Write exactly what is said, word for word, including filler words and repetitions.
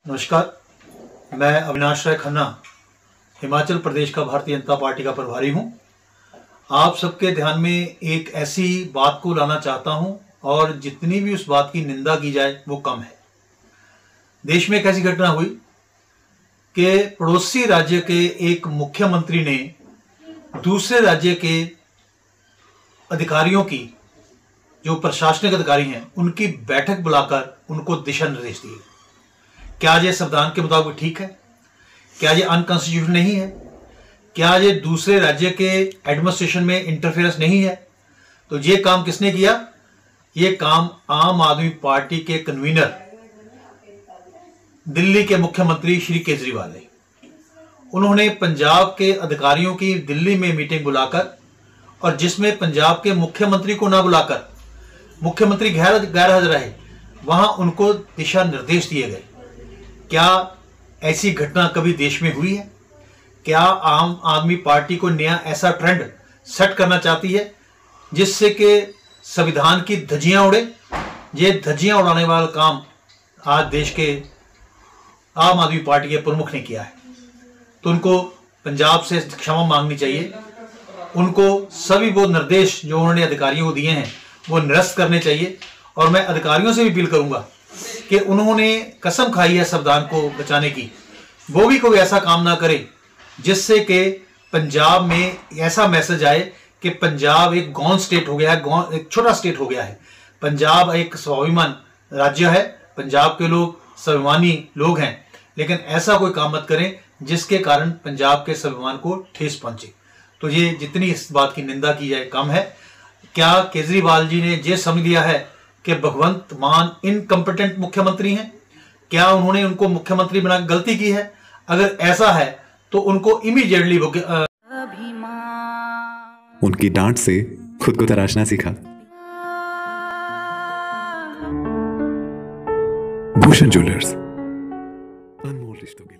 नमस्कार, मैं अविनाश राय खन्ना हिमाचल प्रदेश का भारतीय जनता पार्टी का प्रभारी हूं। आप सबके ध्यान में एक ऐसी बात को लाना चाहता हूं और जितनी भी उस बात की निंदा की जाए वो कम है। देश में एक ऐसी घटना हुई कि पड़ोसी राज्य के एक मुख्यमंत्री ने दूसरे राज्य के अधिकारियों की, जो प्रशासनिक अधिकारी हैं, उनकी बैठक बुलाकर उनको दिशा निर्देश दिए। क्या ये संविधान के मुताबिक ठीक है? क्या ये अनकॉन्स्टिट्यूशनल नहीं है? क्या ये दूसरे राज्य के एडमिनिस्ट्रेशन में इंटरफेरेंस नहीं है? तो ये काम किसने किया? ये काम आम आदमी पार्टी के कन्वीनर दिल्ली के मुख्यमंत्री श्री केजरीवाल ने। उन्होंने पंजाब के अधिकारियों की दिल्ली में मीटिंग बुलाकर, और जिसमें पंजाब के मुख्यमंत्री को ना बुलाकर मुख्यमंत्री गैर गैर हाजिर रहे, वहां उनको दिशा निर्देश दिए गए। क्या ऐसी घटना कभी देश में हुई है? क्या आम आदमी पार्टी को नया ऐसा ट्रेंड सेट करना चाहती है जिससे कि संविधान की धज्जियां उड़े? ये धज्जियां उड़ाने वाला काम आज देश के आम आदमी पार्टी के प्रमुख ने किया है। तो उनको पंजाब से क्षमा मांगनी चाहिए। उनको सभी वो निर्देश जो उन्होंने अधिकारियों को दिए हैं वो निरस्त करने चाहिए। और मैं अधिकारियों से भी अपील करूंगा कि उन्होंने कसम खाई है संविधान को बचाने की, वो भी कोई ऐसा काम ना करे जिससे कि पंजाब में ऐसा मैसेज आए कि पंजाब एक गौन स्टेट हो गया है, गौन एक छोटा स्टेट हो गया है। पंजाब एक स्वाभिमान राज्य है, पंजाब के लोग स्वाभिमानी लोग हैं, लेकिन ऐसा कोई काम मत करें जिसके कारण पंजाब के स्वाभिमान को ठेस पहुंचे। तो ये जितनी इस बात की निंदा की जाए कम है। क्या केजरीवाल जी ने ये समझ लिया है कि भगवंत मान इनकम्पिटेंट मुख्यमंत्री हैं? क्या उन्होंने उनको मुख्यमंत्री बना गलती की है? अगर ऐसा है तो उनको इमीडिएटली उनकी डांट से खुद को तराशना सीखा। भूषण ज्वेलर्स, अनमोल रिश्तों की